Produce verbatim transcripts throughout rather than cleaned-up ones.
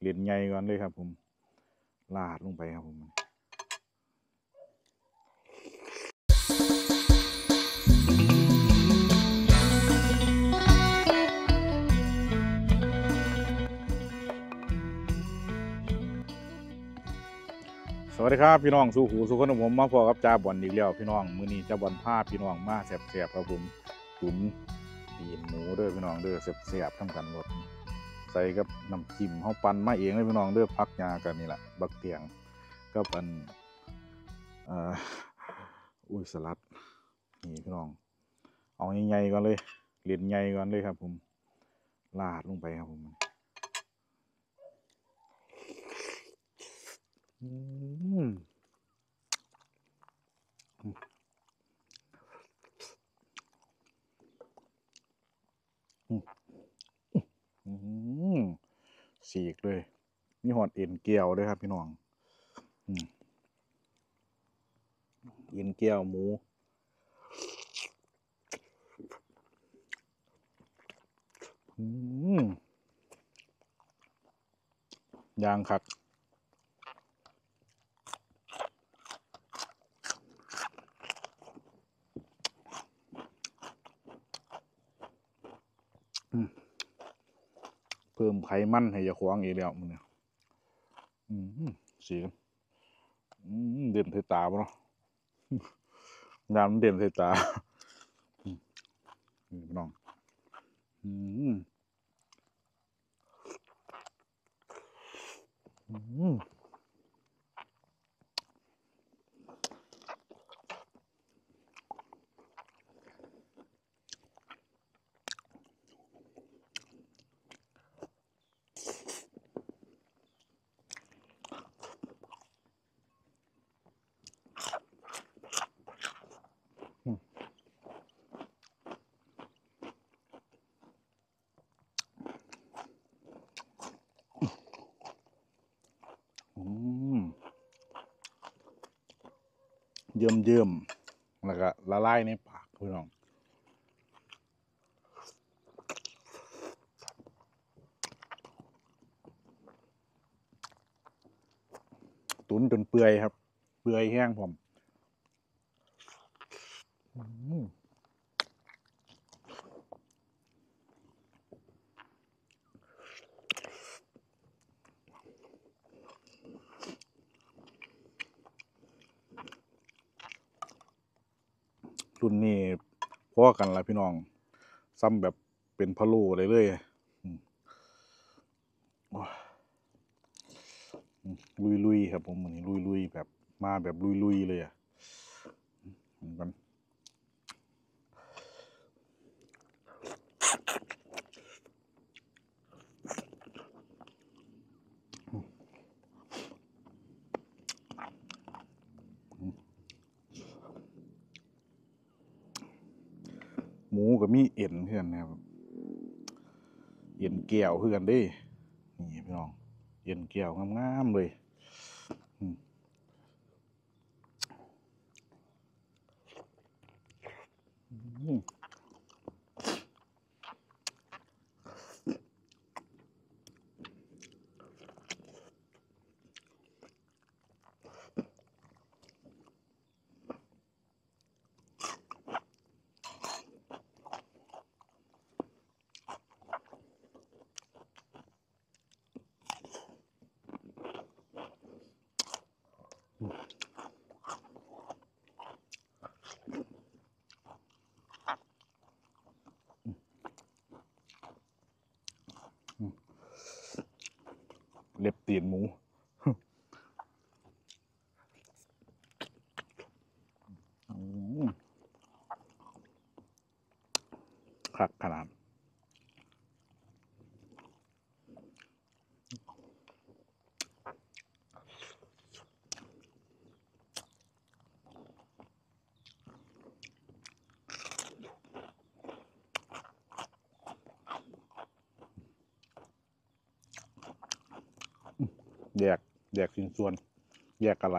เหรียญใหญ่ก่อนเลยครับผมลาดลงไปครับผมสวัสดีครับพี่น้องสู่หูสู่คนของผมมาพอกับจ่าบอลอีกแล้วพี่น้องมื้อนี้จ่าบอลพาพี่น้องมาแซ่บๆครับผมตุ๋นตีนหมูเด้อพี่น้องเด้อแซ่บๆทั้งกันหมดใส่กับน้ำจิ้มเฮาปั่นมาเองเลยพี่น้องเด้อผักหญ้ากันนี่แหละบักเตียงก็เป็นเอ่ออุ้ยสลัดนี่พี่น้องเอาใหญ่ๆก่อนเลยเหรียญใหญ่ก่อนเลยครับผมลาดลงไปครับผมอืมอืมสีกเลยนี่หอดเอ็นเกียวด้วยครับพี่น้องเอ็นเกียวหมูยางคักเพิ่มไขมันให้ยาควางอีกแล้วมันเนี่ยสีเด่นใส่ตาปะเนาะยามเด่นใส่ตาพี่น้องอืมอืมเยิ่มเยิ่มแล้วก็ละลายในปากพี่น้องตุ๋นจนเปื่อยครับเปื่อยแห้งผมรุ่นนี้พอกันละพี่น้องซ้ำแบบเป็นพะโล้เลยเลยลุยลุยครับผมเหมือนลุยลุยแบบมาแบบลุยลุยเลยอ่ะเหมือนกันหมูกับมีเอ็นเพื่อนนะครับเอ็นแก้วเพื่อนเด้นี่พี่น้องเอ็นแก้วงามๆเลยเล็บตีนหมูคักขนาดแยกแยกชิ้นส่วนแยกอะไร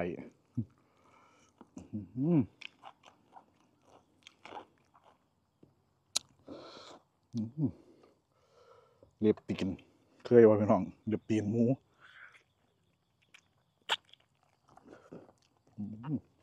เล็บตีนเคยว่าพี่น้องเล็บตีนหมูอืม